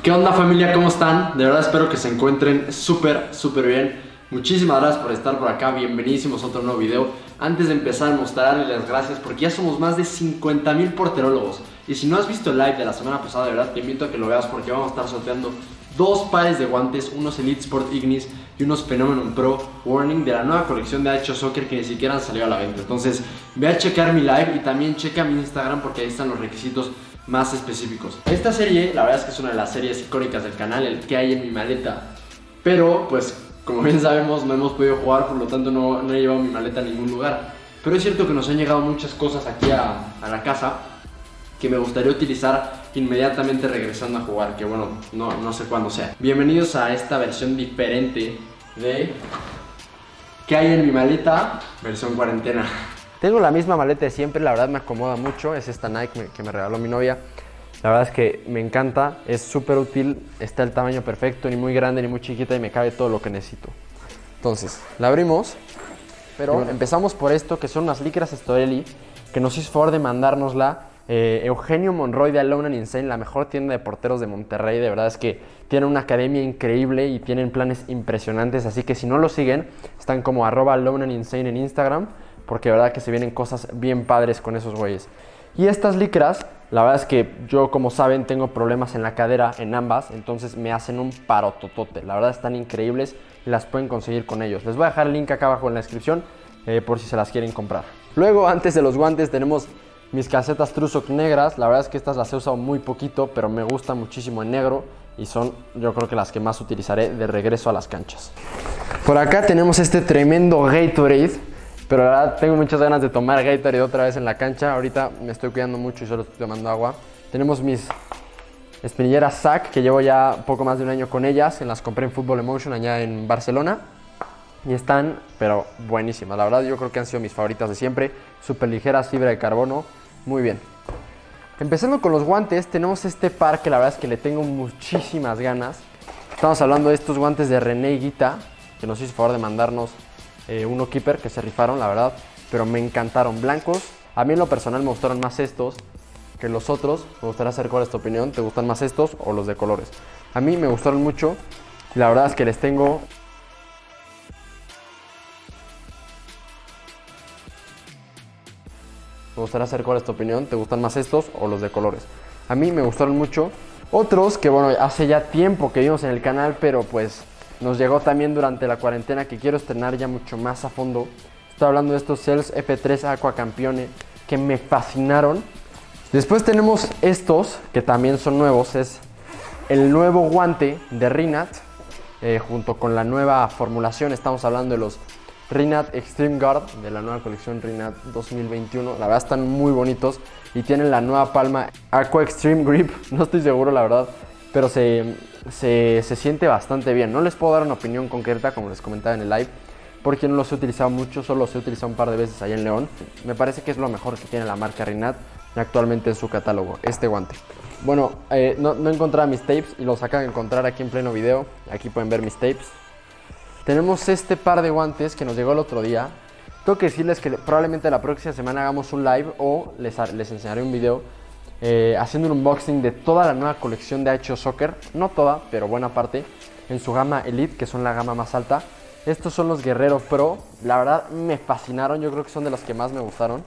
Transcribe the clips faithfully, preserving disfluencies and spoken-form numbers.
¿Qué onda, familia? ¿Cómo están? De verdad espero que se encuentren súper, súper bien. Muchísimas gracias por estar por acá, bienvenidísimos a otro nuevo video. Antes de empezar, mostrarles las gracias porque ya somos más de cincuenta mil porterólogos. Y si no has visto el live de la semana pasada, de verdad te invito a que lo veas porque vamos a estar sorteando dos pares de guantes, unos Elite Sport Ignis y unos Phenomenon Pro Warning de la nueva colección de H Soccer que ni siquiera han salido a la venta. Entonces ve a checar mi live y también checa mi Instagram porque ahí están los requisitos más específicos. Esta serie, la verdad es que es una de las series icónicas del canal, el que hay en mi maleta. Pero pues como bien sabemos no hemos podido jugar, por lo tanto no, no he llevado mi maleta a ningún lugar. Pero es cierto que nos han llegado muchas cosas aquí a, a la casa que me gustaría utilizar inmediatamente regresando a jugar, que bueno, no, no sé cuándo sea. Bienvenidos a esta versión diferente de ¿qué hay en mi maleta? Versión cuarentena. Tengo la misma maleta de siempre, la verdad me acomoda mucho, es esta Nike que me regaló mi novia. La verdad es que me encanta, es súper útil, está el tamaño perfecto, ni muy grande ni muy chiquita y me cabe todo lo que necesito. Entonces, la abrimos, pero bueno, empezamos por esto que son unas licras Storelli, que nos hizo favor de mandárnosla eh, Eugenio Monroy de Alone and Insane, la mejor tienda de porteros de Monterrey. De verdad es que tienen una academia increíble y tienen planes impresionantes, así que si no lo siguen, están como arroba Alone and Insane en Instagram, porque de verdad que se vienen cosas bien padres con esos güeyes. Y estas licras, la verdad es que yo, como saben, tengo problemas en la cadera en ambas, entonces me hacen un parototote. La verdad están increíbles y las pueden conseguir con ellos. Les voy a dejar el link acá abajo en la descripción eh, por si se las quieren comprar. Luego, antes de los guantes, tenemos mis calcetas Trusock negras. La verdad es que estas las he usado muy poquito, pero me gustan muchísimo en negro y son, yo creo que las que más utilizaré de regreso a las canchas. Por acá tenemos este tremendo Gatorade. Pero la verdad tengo muchas ganas de tomar Gatorade otra vez en la cancha. Ahorita me estoy cuidando mucho y solo estoy tomando agua. Tenemos mis espinilleras S A C, que llevo ya poco más de un año con ellas. Las compré en Football Emotion allá en Barcelona. Y están, pero buenísimas. La verdad yo creo que han sido mis favoritas de siempre. Súper ligeras, fibra de carbono. Muy bien. Empezando con los guantes, tenemos este par que la verdad es que le tengo muchísimas ganas. Estamos hablando de estos guantes de René Higuita, que nos hizo favor de mandarnos Eh, uno keeper, que se rifaron, la verdad, pero me encantaron. Blancos, a mí en lo personal me gustaron más estos que los otros. Me gustaría saber cuál es tu opinión. ¿Te gustan más estos o los de colores? A mí me gustaron mucho y la verdad es que les tengo me gustaría saber cuál es tu opinión. ¿Te gustan más estos o los de colores? A mí me gustaron mucho. Otros que bueno, hace ya tiempo que vimos en el canal, pero pues nos llegó también durante la cuarentena, que quiero estrenar ya mucho más a fondo. Estoy hablando de estos Cells F tres Aqua Campione, que me fascinaron. Después tenemos estos, que también son nuevos. Es el nuevo guante de Rinat, eh, junto con la nueva formulación. Estamos hablando de los Rinat Extreme Guard, de la nueva colección Rinat dos mil veintiuno. La verdad están muy bonitos y tienen la nueva palma Aqua Extreme Grip. No estoy seguro, la verdad, pero se... Se, se siente bastante bien. No les puedo dar una opinión concreta, como les comentaba en el live, porque no los he utilizado mucho, solo los he utilizado un par de veces allá en León. Me parece que es lo mejor que tiene la marca Rinat actualmente en su catálogo, este guante. Bueno, eh, no, no encontraba mis tapes y los acabo de encontrar aquí en pleno video. Aquí pueden ver mis tapes. Tenemos este par de guantes que nos llegó el otro día. Tengo que decirles que probablemente la próxima semana hagamos un live o les, les enseñaré un video Eh, haciendo un unboxing de toda la nueva colección de H Soccer. No toda, pero buena parte, en su gama Elite, que son la gama más alta. Estos son los Guerrero Pro. La verdad me fascinaron, yo creo que son de los que más me gustaron.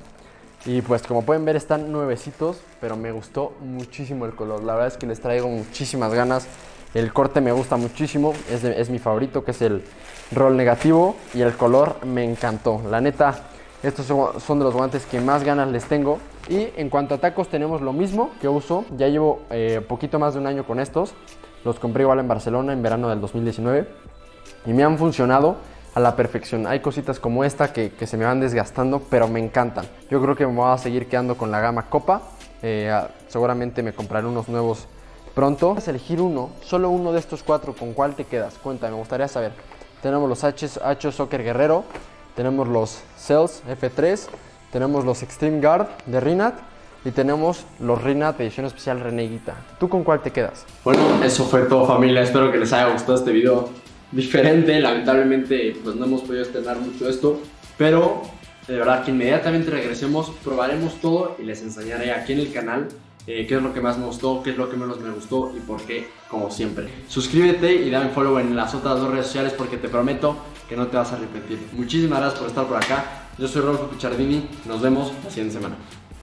Y pues como pueden ver están nuevecitos, pero me gustó muchísimo el color. La verdad es que les traigo muchísimas ganas. El corte me gusta muchísimo, es, de, es mi favorito, que es el roll negativo. Y el color me encantó, la neta. Estos son, son de los guantes que más ganas les tengo. Y en cuanto a tacos tenemos lo mismo que uso. Ya llevo eh, poquito más de un año con estos. Los compré igual en Barcelona en verano del dos mil diecinueve. Y me han funcionado a la perfección. Hay cositas como esta que, que se me van desgastando, pero me encantan. Yo creo que me voy a seguir quedando con la gama Copa. Eh, seguramente me compraré unos nuevos pronto. Vas a elegir uno, solo uno de estos cuatro. ¿Con cuál te quedas? Cuéntame, me gustaría saber. Tenemos los H, H Soccer Guerrero. Tenemos los Cells F tres. Tenemos los Extreme Guard de Rinat y tenemos los Rinat edición especial René Higuita. ¿Tú con cuál te quedas? Bueno, eso fue todo, familia. Espero que les haya gustado este video diferente. Lamentablemente pues no hemos podido estrenar mucho esto, pero de verdad que inmediatamente regresemos probaremos todo y les enseñaré aquí en el canal eh, qué es lo que más me gustó, qué es lo que menos me gustó y por qué, como siempre. Suscríbete y dame follow en las otras dos redes sociales porque te prometo que no te vas a arrepentir. Muchísimas gracias por estar por acá. Yo soy Rodolfo Pichardini, nos vemos la siguiente semana.